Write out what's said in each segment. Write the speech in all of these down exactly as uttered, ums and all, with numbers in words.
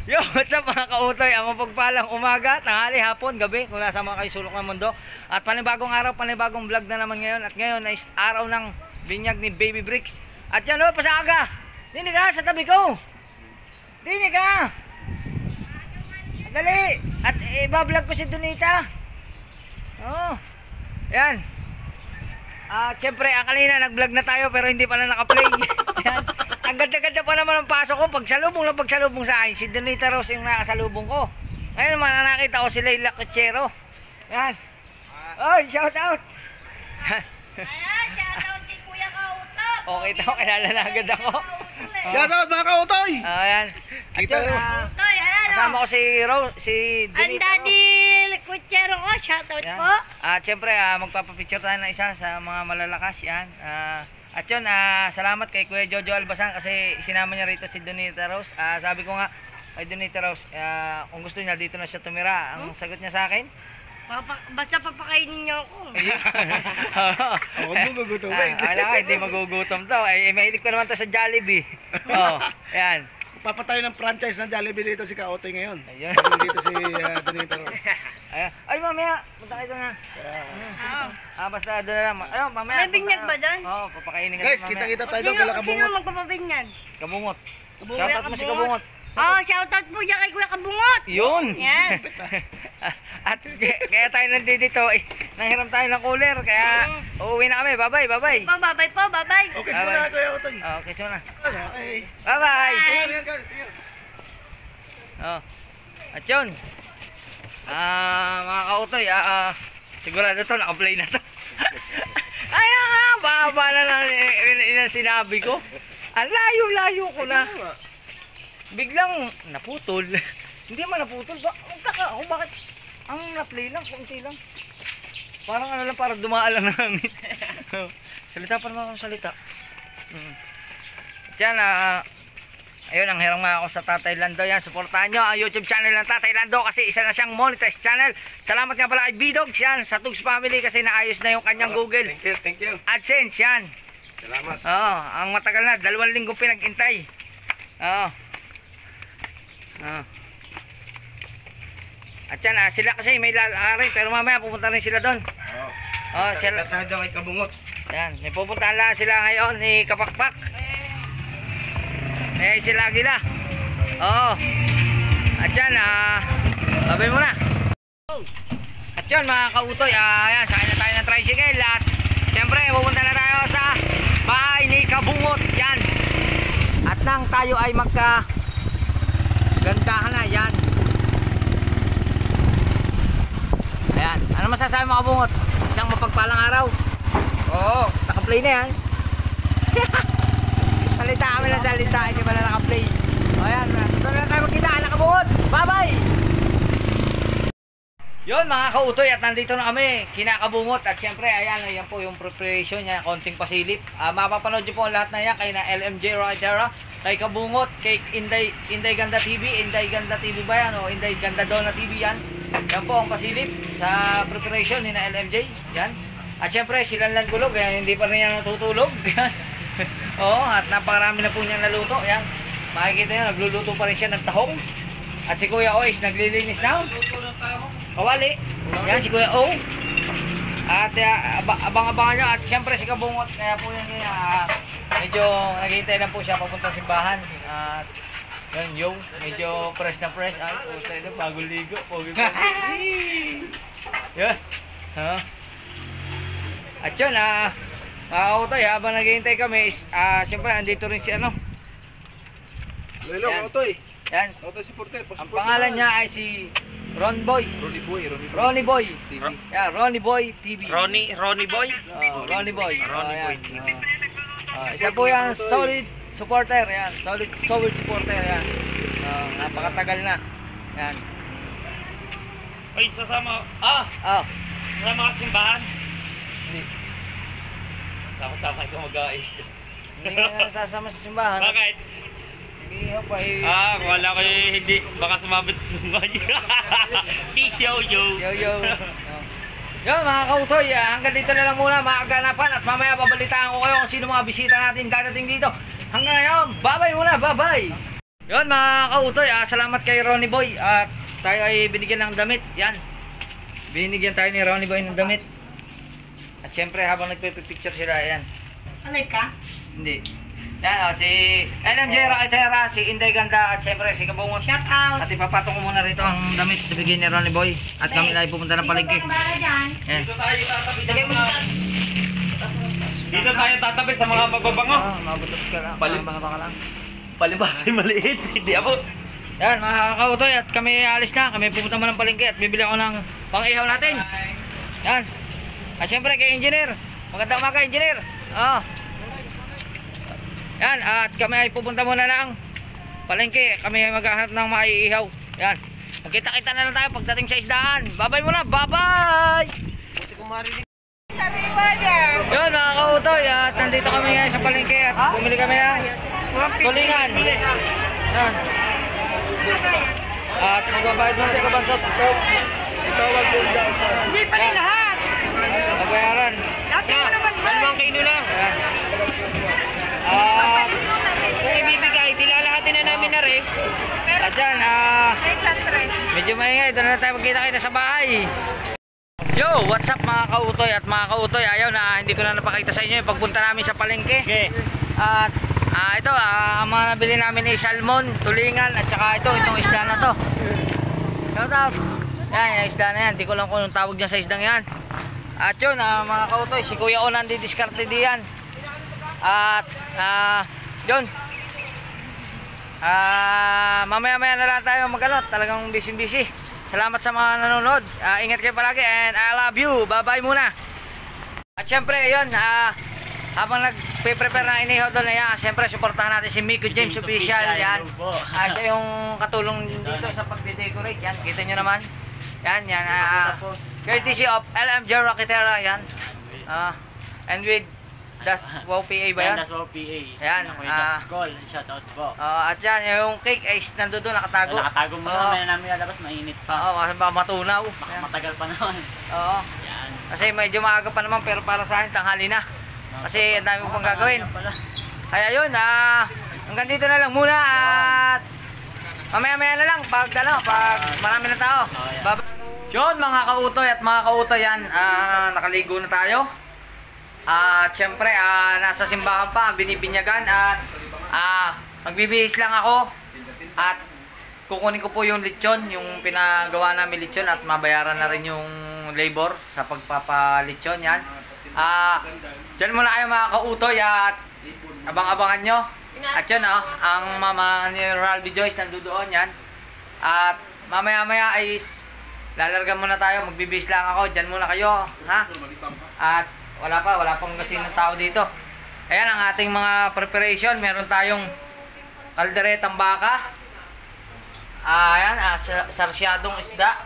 Yo, what's up mga kautoy? Ang mapagpalang umaga, tanghali, hapon, gabi, kung nasa mga kayo sulok ng mundo. At panibagong araw, panibagong vlog na naman ngayon. At ngayon ay araw ng binyag ni Baby Bricks. At yan o, pasaga! Dinig ka sa tabi ko! Dinig ka! Dali! At ibablog ko si Donita. Oo. Yan. Ah, uh, siyempre, ah, kanina nag-vlog na tayo pero hindi pa na naka-play. Yan. Ang ganda-ganda pa naman ang pasok ko. Pagsalubong na pagsalubong sa akin. Si Donita Rose yung nakasalubong ko. Ngayon naman, nakita ko si Layla Kutsero. Yan. Oh, shout out. Ayan, shout out kay Kuya Kautok. Okay, tao, kilala na agad ako. Shout out mga kautoy. Oh, yan. At Kita yun, mo. ah, Kautoy, ayan o. kasama ko si Rose, si Ang Donita Rose. daddy Kutsero ko, shout out Yan. po. At syempre, ah, magpapapicture tayo ng isa sa mga malalakas. Yan. Ah, at yun, ah, salamat kay Kuya Jojo Albasan kasi sinama niya rito si Donita Rose. Ah, sabi ko nga kay Donita Rose, ah, kung gusto niya dito na siya tumira. Ang sagot niya sa akin, Papa, basta papakainin niyo ako. Huwag mo gugutumin. Ah, wala ka, hindi magugutom to. Ay, mahilig ko naman to sa Jollibee. Oh, yan. Papatayo ng franchise ng Jollibee dito si Kautoy ngayon. Ayun. Dito si uh, Donita Rose. Ay, ay, mamaya, punta kayo doon na. Oo. Ah, basta doon na lang. Ayun, mamaya. May binyag ba doon? Oo, oh, papakainin ka Guys, doon mamaya. kita-kita tayo doon Sino, kala sino kabungot. magpapabinyag? Kabungot. Kuya Shoutout mo si Kabungot. Oh, shout out po dyan kay Kuya Kabungot. Yun! Yan. At kaya, kaya tayo nandito, eh, nanghiram tayo ng cooler, kaya uuwi na kami. Bye-bye, bye-bye. Po, babay po, babay. Okay, simula na Kuya Kautoy. Oh, okay, so na. Okay. Bye-bye! Ayan, ayan, ayan, ayan. Oh. At yun. Ah, mga kautoy, ah, ah, sigurado to, naka-play na to. Ayan nga, baba na lang yung sinabi ko. Ang layo-layo ko na. Biglang naputol. Hindi man naputol. Ba Magkaka ako, bakit? Ang na-play lang, kunti lang. Parang ano lang, parang dumaan lang namin. Salita pa naman ako salita. Hmm. At yan, ah, ayun, ang hirang mga ako sa Tatay Lando. Yan, supportahan nyo ang YouTube channel ng Tatay Lando kasi isa na siyang monetized channel. Salamat nga pala kay B-Dogs yan, sa Tugs Family kasi naayos na yung kanyang Google Thank you, thank you. AdSense yan. Salamat. Oo, ang matagal na, dalawang linggo pinag-intay. Oo. Oo. At yan, ah, sila kasi may lalakarin pero mamaya pupunta rin sila doon. Oo. Oo, sila. Tayo daw kay Kabungot. Yan, may pupuntahan lang sila ngayon ni Kapakpak. Eh, sila Agila. Oo. At yan, ah, babay mo na. At yan mga kautoy, ah, yan, sakay na tayo ng tricycle. At siyempre, pupunta na tayo sa bahay ni Kabungot. Yan. At nang tayo ay magka gandahan na, yan. Ayan, ano masasabi mo Kabungot? Isang mapagpalang araw. Oo, naka-play na yan. Salita kami ng salita, hindi pala naka-play. O yan, tuloy na tayo magkita, Kabungot. Bye-bye! Yun mga kautoy, at nandito na kami, kinakabungot. At syempre, ayan, ayan po yung preparation niya, konting pasilip. uh, Mapapanood nyo po ang lahat na yan, kay na L M J Rodera, kay Kabungot, kay Inday, Inday Ganda T V. Inday Ganda T V ba yan? O Inday Ganda Donna T V yan. Yan po ang pasilip sa preparation ni na L M J. Yan. At syempre, silang Gulog, yan, hindi pa rin yan natutulog. Yan. Oo, at napakarami na po niyang naluto. Yan. Makikita nyo, nagluluto pa rin siya ng tahong. At si Kuya Ois, naglilinis na. Kawali. Yan, si Kuya O. At uh, abang-abangan nyo. At syempre si Kabungot, kaya po yan yun. Uh, medyo naghihintay lang po siya papunta simbahan. At yun, yung medyo fresh na fresh. Ay, puta ito, bagong ligo. Yan. Huh? At yun, ah, uh, mga kautoy, habang naghihintay kami, is, uh, syempre, andito rin si ano. Lelo, Yan. Kautoy. Yan. Kautoy supporter. Ang pangalan niya ay si Ron Boy. Ronnie Boy, Ronnie Boy. Ronnie Boy. T V. Yeah, Ronnie Boy T V. Ronnie, Ronnie Boy? Oh, Ronnie Boy. Ronnie Oh, Boy yan. T V. Oh. Oh, isa po yan, solid supporter. Yan, solid, solid supporter. Yan. Oh, napakatagal na. Yan. Ay, sasama. Ah! Oh, Sasama ka sa simbahan? hindi. Takot-takot ikaw mag-aayos. Hindi nga nasasama sa simbahan. Bakit? Hindi ako pa eh. Ah, wala ko yung hindi. Baka sumabit sa sumay. Peace, yo, yo. Yo, yo. Oh. Yun mga kautoy, ah, hanggang dito na lang muna mga kaganapan at mamaya babalitaan ko kayo kung sino mga bisita natin dadating dito. Hanggang ngayon, bye-bye muna, bye-bye! Yun mga kautoy, ah, salamat kay Ronnie Boy at tayo ay binigyan ng damit. Yan. Binigyan tayo ni Ronnie Boy ng damit. At syempre habang nagpe-picture sila, yan. Alive ka? Hindi. Yan, oh, si L M J Rocketera, si Inday Ganda at syempre si Kabungot. Shout out. At ipapatong ko muna rito ang damit na bigyan ni Ronnie Boy. At kami na ay pupunta ng palengke. Dito ka kumara dyan. Yan. Dito tayo tatabi sa Sige mo mga... sa Dito tayo tatabi sa mga magbabango. Ah, mabutot ka lang. Palim- Mga baka lang. Palibasay maliit. Hindi ako. Yan mga kautoy at kami alis na. Kami pupunta mo ng palengke at bibili ako ng pang-ihaw natin. Yan. At syempre kay Engineer. Magandang umaga, Engineer. Ah. Yan, at kami ay pupunta muna ng palengke. Kami ay maghahanap ng maiihaw. Yan. Magkita-kita na lang tayo pagdating sa isdaan. Bye-bye muna. Bye-bye! Sariwa dyan. Yun mga kautoy at nandito kami ngayon sa palengke at bumili kami ng tulingan. Yan. At magbabayad muna sa kabansot. Hindi pa rin lahat. Magbayaran. Dati mo naman ba? Dalawang kilo lang. Yan. At Kung ibibigay, dilalahatin na namin na rin. At yan, ah, eight hundred. medyo maingay. Doon na tayo magkita-kita sa bahay. Yo, what's up mga kautoy at mga kautoy. Ayaw na, hindi ko na napakita sa inyo yung pagpunta namin sa palengke. Okay. At ah, ito, ah, ang mga nabili namin ay salmon, tulingan, at saka ito, itong isda na to. Shout out. Yan, yung isda na yan. Hindi ko lang kung anong tawag dyan sa isdang yan. At yun, ah, mga kautoy, si Kuya O nandi-diskarte diyan. At, ah, yun. Ah, mamaya-maya na lang tayo mag-ano, talagang busy-busy. Salamat sa mga nanonood. Ah, ingat kayo palagi and I love you. Bye-bye muna. At syempre, yun, ah, habang nagpe-prepare na inihaw doon na yan, syempre, supportahan natin si Miko James, James Official. Official, Yan. hello po. Ah, siya yung katulong dito sa pagde-decorate. Yan, kita nyo naman. Yan, yan. Ah, courtesy of L M J Rocketera. Yan. Ah, and with Das Wow P A ba yan? Yan, that's P A. Yan, Ako yung ah. Das Call. Shoutout po. Ah, at yan, yung cake ay nandun doon, nakatago. Nakatago mo Oo. na, may namin lalabas, mainit pa. Oo, kasi ba matunaw. Baka Yan. matagal pa naman. Oo. Yan. Kasi medyo maaga pa naman pero para sa akin tanghali na. Kasi ang dami ko pang gagawin. Pala. Kaya yun, ah, hanggang dito na lang muna at mamaya-maya na lang pag, ano, pag marami na tao. Baba. Yun mga kautoy at mga kautoy yan, ah, nakaligo na tayo. At syempre, ah, nasa simbahan pa, binibinyagan at ah, magbibihis lang ako at kukunin ko po yung lechon, yung pinagawa namin lechon at mabayaran na rin yung labor sa pagpapalechon yan. Ah, dyan muna kayo mga kautoy at abang-abangan nyo. At yun oh, ang mama ni Ralby Joyce nandoon yan. At mamaya-maya ay lalargan muna tayo, magbibihis lang ako, dyan muna kayo, ha? At wala pa, wala pang kasi ng tao dito. Ayan ang ating mga preparation. Meron tayong kalderetang baka. Ah, ayan, ah, sarsyadong isda.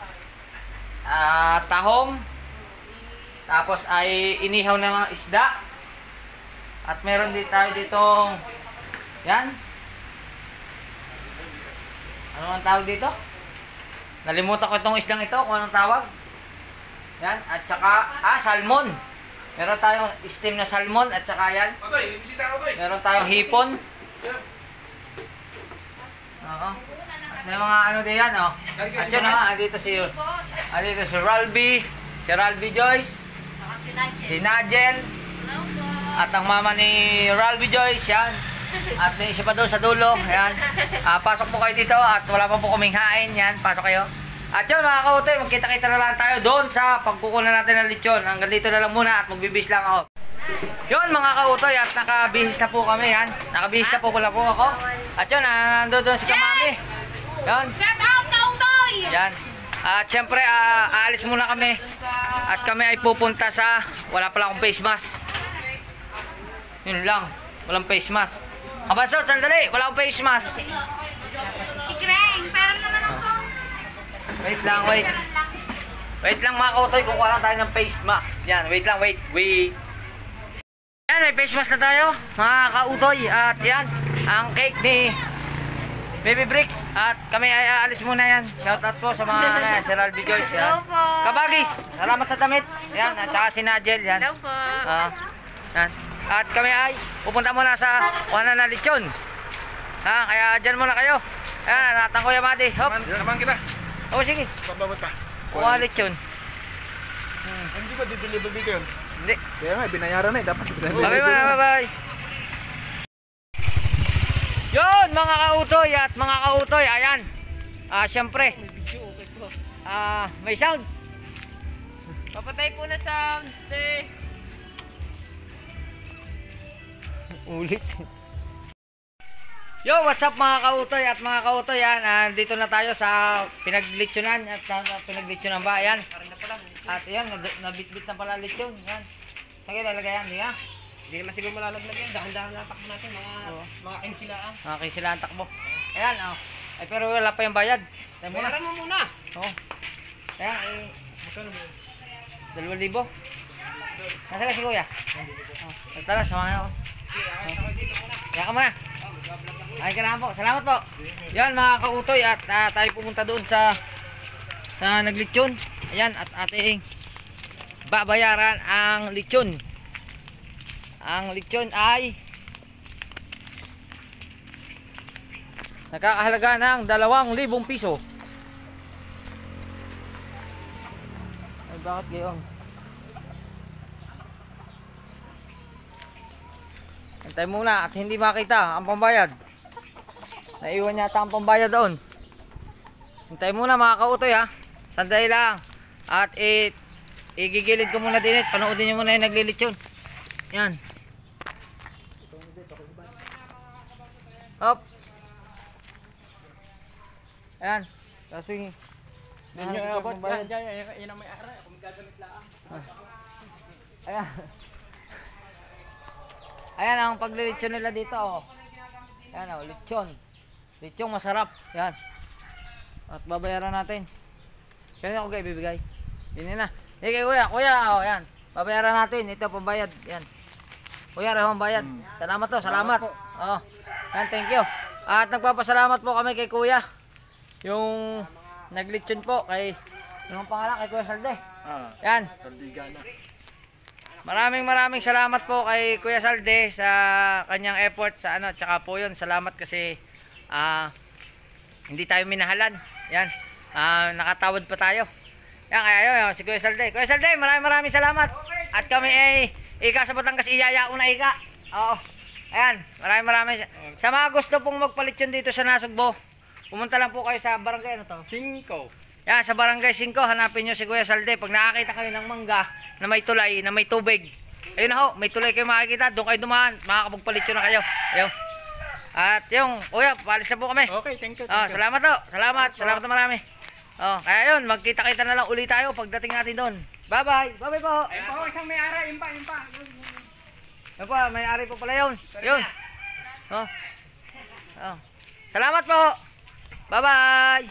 Ah, tahong. Tapos ay inihaw na mga isda. At meron din tayo ditong yan. Ano ang tawag dito? Nalimutan ko itong isdang ito, kung anong tawag. Yan, at saka, ah, salmon. Meron tayong steam na salmon at saka yan. Meron tayong hipon. Oo. At may mga ano din yan, oh. At yun, oh, andito si, andito si Ralby, si Ralby Joyce, si Nigel, at ang mama ni Ralby Joyce, yan. At may isa pa doon sa dulo, yan. Ah, pasok po kayo dito at wala pa po kaming hain, yan. Pasok kayo. At yun mga kautoy, magkita-kita na lang tayo doon sa pagkukunan natin ng lechon. Hanggang dito na lang muna at magbibihis lang ako. Yun mga kautoy at nakabihis na po kami yan. Nakabihis na po pala po ako. At yun, nandun doon si Kamami. Yun. Shout out, kautoy! Yan. At syempre, ah, aalis muna kami. At kami ay pupunta sa, wala pala akong face mask. Yun lang, walang face mask. Kabansot, sandali, wala akong face mask. Ikreng, pero naman ako. Wait lang, wait. Wait lang mga kautoy, kukuha lang tayo ng face mask. Yan, wait lang, wait, wait. Yan, may face mask na tayo, mga kautoy. At yan, ang cake ni Baby Bricks. At kami ay aalis muna yan. Shout out po sa mga ano yan, si Ralby Joyce. Yan. Hello po. Kabagis, salamat sa damit. Yan, at saka si Nigel. Yan. Hello po. Ah, yan. At kami ay pupunta muna sa kuhanan na lechon. Ha, kaya dyan muna kayo. Ayan, natang Kuya Madi. Hop. Samahan samahan kita. O, sige. Sa bawat pa. Kuha lechon. Hindi ba di-deliver dito yun? Hindi. Kaya nga, binayaran na eh. Dapat binayaran. Bye bye, bye bye. Yun, mga kautoy at mga kautoy, ayan. Ah, syempre. Ah, may sound. Papatay po na sounds, te. Ulit. Yo, what's up mga kautoy at mga kautoy, yan. Ah, dito na tayo sa pinaglitsunan at sa pinaglitsunan ba, yan. At yan, nab- nabitbit na pala lechon, yan. Saan kayo lalagay yan, di ha? Hindi naman siguro malalaglag yan. Dahan-dahan na takbo natin. Mga, Oo. mga king sila ah. Okay, sila ang takbo. Ayan, oh. Ay, pero wala pa yung bayad. Tayo muna. Bayaran mo muna. Oo. Ayan, eh. Dalawang libo. Nasa ka si Kuya? Oh. Tara, samahan ako. Kaya ka muna. Ay, ka po. Salamat po. Yan mga kautoy at ah, tayo pumunta doon sa sa naglitsyon. Ayan, at ating babayaran ang litsyon. Ang litsyon ay nakakahalaga ng dalawang libong piso. Ay, bakit gayon? Antay muna at hindi makita ang pambayad. Naiwan yata ang pambayad doon. Antay muna mga kautoy ha. Sandali lang. At it, igigilid ko muna din it. Panoodin nyo muna yung naglilitsyon. Yan. Hop. Ayan. Kaso yung... Yan yung abot. Yan, yan, yan. Yan ang may ara. Kung gagamit lang. Ayan. Ayan ang paglilitsyon nila dito. Oh. Ayan o, oh, litsyon. Litsyon masarap. Yan. At babayaran natin. Kaya ako kayo bibigay. Yun na. Hindi kay Kuya. Kuya, oh, yan. Babayaran natin. Ito pambayad. Yan. Kuya, rehong bayad. Salamat to, salamat. Oh. Yan, thank you. At nagpapasalamat po kami kay Kuya. Yung naglitsyon po kay yung pangalan kay Kuya Salde. Ah, Yan. saldigana. Maraming maraming salamat po kay Kuya Salde sa kanyang effort sa ano, tsaka po yun, salamat kasi ah hindi tayo minahalan. Yan. Ah nakatawad pa tayo. Yan kaya yun, si Kuya Salde. Kuya Salde, maraming maraming salamat. At kami ay ika sa Batangas iyaya una ika. Oo. Ayan, maraming maraming sa mga gusto pong magpalitsyon dito sa Nasugbo. Pumunta lang po kayo sa barangay ano to? Cinco. Yan, sa barangay five, hanapin nyo si Kuya Salde. Pag nakakita kayo ng mangga na may tulay, na may tubig, ayun na ho, may tulay kayo makikita, doon kayo dumaan, makakapagpalitsyon na kayo. Ayun. At yung, Kuya, paalis na po kami. Okay, thank you. Oh, salamat ho, salamat, salamat na marami. Oh, kaya yun, magkita-kita na lang uli tayo pagdating natin doon. Bye-bye, bye-bye po. Ayun po, isang may ara. Yun pa, yun pa. Ayun po, may ari po pala yun. Yun. Oh. Oh. Salamat po. Bye-bye.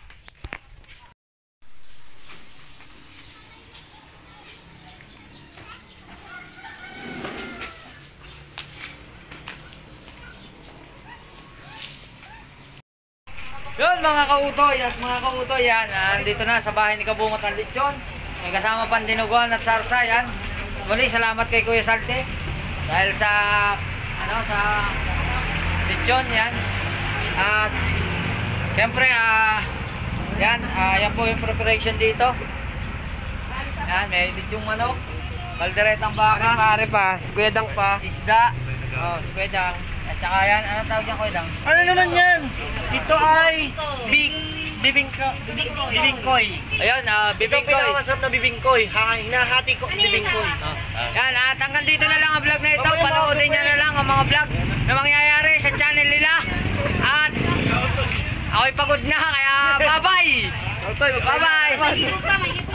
Yun mga kautoy at mga kautoy yan, andito na sa bahay ni Kabungot ang lechon. May kasama pang dinuguan at sarsa yan. Muli salamat kay Kuya Salte dahil sa ano sa lechon yan. At syempre ah yan, ah, yan po yung preparation dito. Yan, may lechong manok, kalderetang baka, Pare pa, si Kuya Dang pa. isda, oh, si Kuya Dang. At saka yan, ano tawag yan Kuya Dang? Ano naman yan? Ito ay big bibingko, bibingkoy. Ayun, ah, Ito ang bibingkoy. pinakamasarap na bibingkoy. Ha, hinahati ko bibingkoy. Yan, at hanggang dito na lang ang vlog na ito. Panoodin nyo na lang ang mga vlog na mangyayari sa channel nila. At ako'y pagod na, kaya bye-bye! Bye-bye!